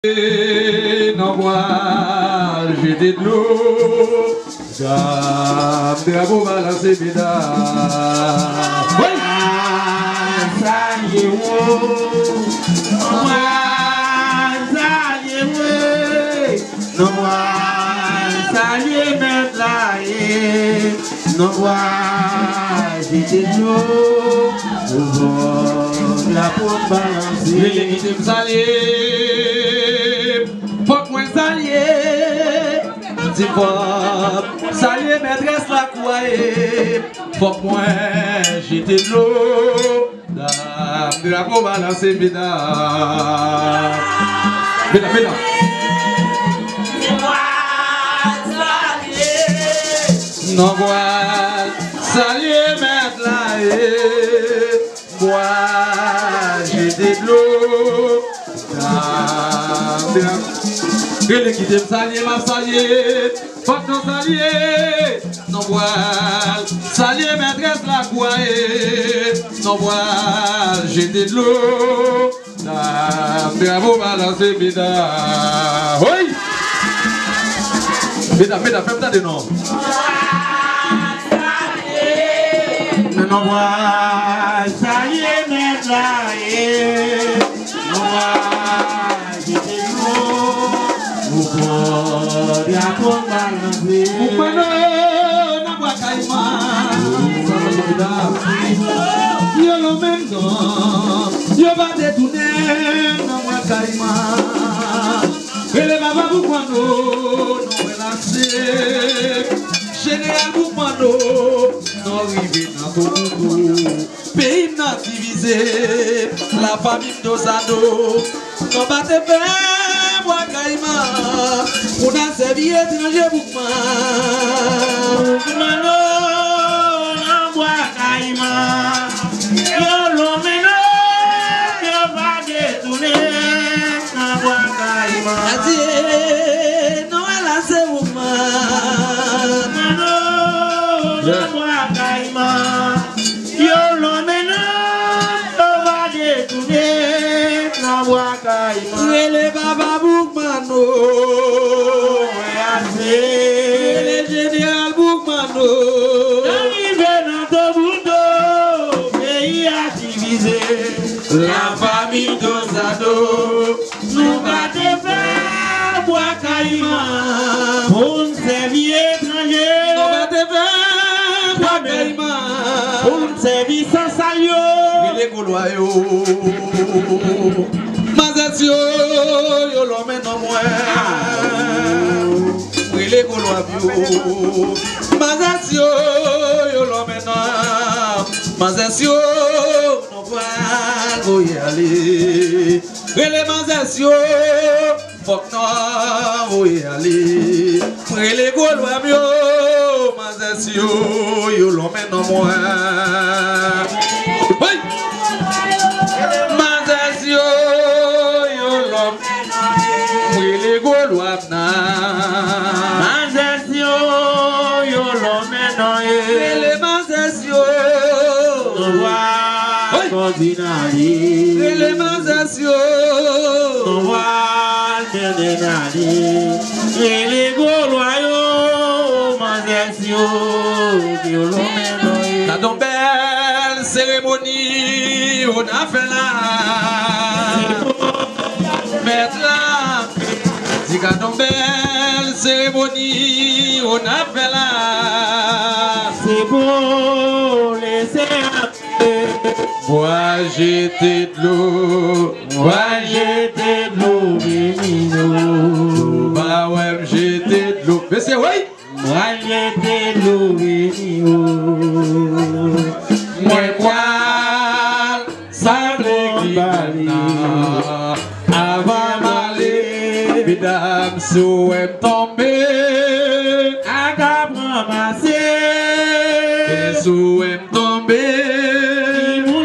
Non moi j'étais de l'eau, bravo balancer médaille. Oui. Ça y est, moi ça y est, non moi ça y est maintenant, non moi j'étais de l'eau, la peau balancer. Les me saler. Faut que moi salier, dis pas, salier maîtresse la couaille. Faut que moi j'étais de l'eau, de la peau balancer médaille. Mesdames. Non, moi, salier mettre la haie. Moi, j'étais de l'eau. Que l'équipe me salier, ma salier. Faut que nous salier. Non, moi, salier maîtresse la couaille. Non, moi, j'étais de l'eau. Bravo, balancer, mesdames. Oui! Mesdames, faites-moi des noms. Non, moi, ça y est, mettre la haie. Non, moi, j'étais lourd. Vous pouvez apprendre à balancer. Vous pouvez non, moi, caïma. Yo le même temps. Yo va détourner. Non, moi, caïma. Et les babas, vous pouvez non, relaxer. Général, vous pouvez non, arriver dans ton bout. Pays n'a divisé, la famille de Zado. Non, pas te faire, moi, Caïma. On a servi étranger pour moi. Non, moi, Caïma. Yo, l'homme, yo, va détourner. Non, moi, Caïma. Non, elle a c'est pour moi. Yo l'homme va détourner la voie caïma. Les baba Boukmano, les général Boukmano. Arrivé dans ton bout pays a divisé. La famille d'Ozado nous va te faire voie caïma. Pour nous servir étranger. Pour servir sans salio, il est gaulois yo. Mazatio, yo l'emmène en moi. Il est gaulois bio. Mazatio, yo l'emmène en. Mazatio, non pas go y aller. Les Mazatio, faut que non y aller. Il est gaulois bio. Mazatio, yo l'emmène en moi. Oui. Mazatio, yo l'emmène en moi. Oui, les Gaulois na. Mazatio, yo l'emmène en moi. Les Mazatio, oui. Continali. Les Mazatio, Continali. Les Gaulois yo. La donc belle cérémonie, on a fait là. Mettre là. Dis qu'à donc belle cérémonie, on a fait là. C'est beau, laissez appeler. Moi j'étais de l'eau. Moi j'étais de l'eau, Bénino. Bah ouais, j'étais de l'eau. Mais c'est oui. Moi j'étais l'ouvrier, moi poil, ça m'équipe avant d'aller, mesdames, sous elle tomber, à cap ramasser, sous elle tomber, moi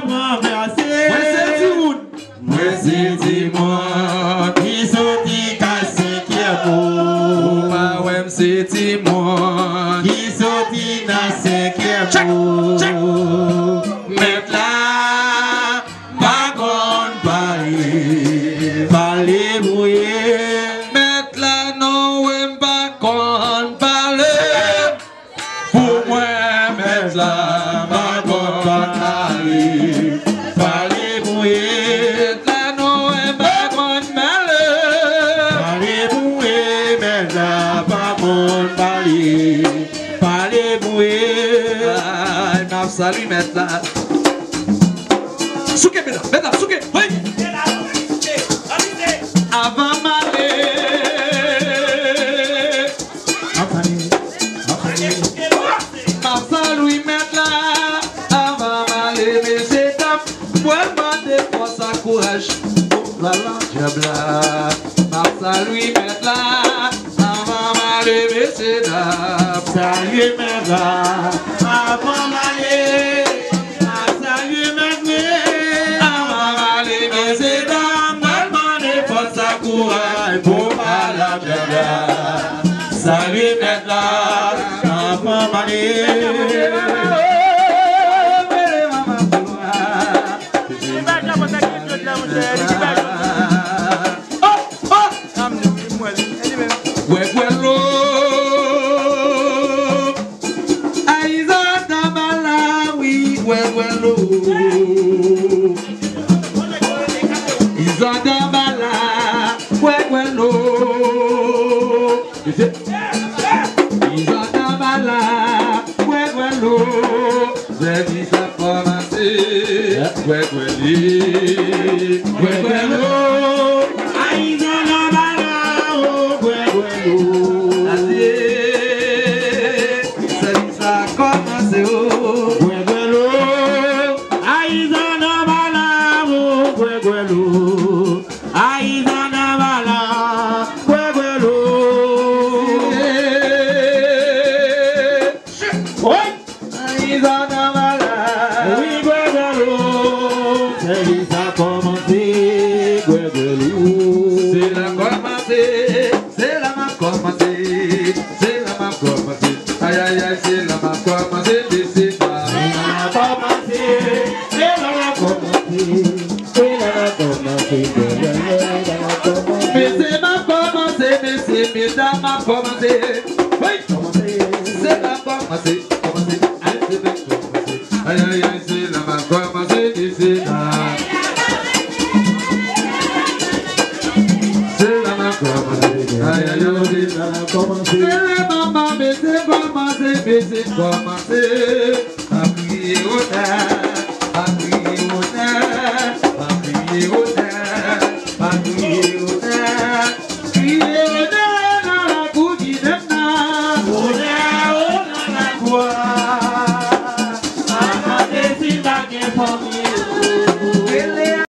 c'est Timon, qui sortit cassé qui est beau, ouais c'est Timon, qui sortit dans cinquième mot, mettre là, pas qu'on parler, parler pour Mettre la non, pas qu'on parle. Pour moi, mettre la pas qu'on parle. Parler pour mettre la non, pas qu'on parle. Parler pour mettre la pas qu'on parle. Parler pour m'a salut mettre la. Souké, mesdames, souké, oui. Avant m'aller, ma salut mettre là. Avant m'aller, messieurs dames, moi demander force à courage. La diable, ma salut mettre là. Avant m'aller, messieurs dames, salut mettre là. Avant m'aller, ma salut mettre là. Avant m'aller, messieurs dames. Pour la diable, salut mettre là, enfant marié. For me.